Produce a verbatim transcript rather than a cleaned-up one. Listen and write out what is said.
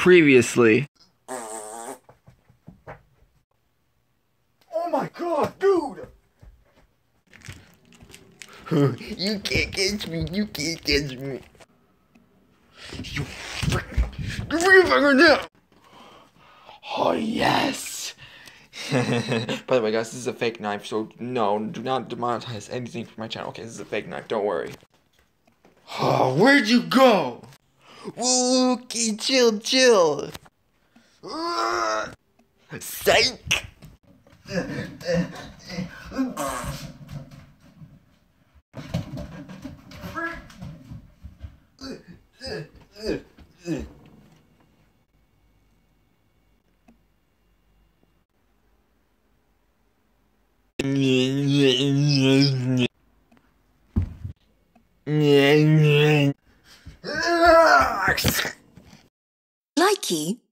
previously. Oh my god, dude! You can't catch me, you can't catch me. You freaking... You freaking fucker down! Oh, yes! By the way, guys, this is a fake knife, so no, do not demonetize anything from my channel. Okay, this is a fake knife, don't worry. Oh, where'd you go? Okay, chill, chill. Psych! Likey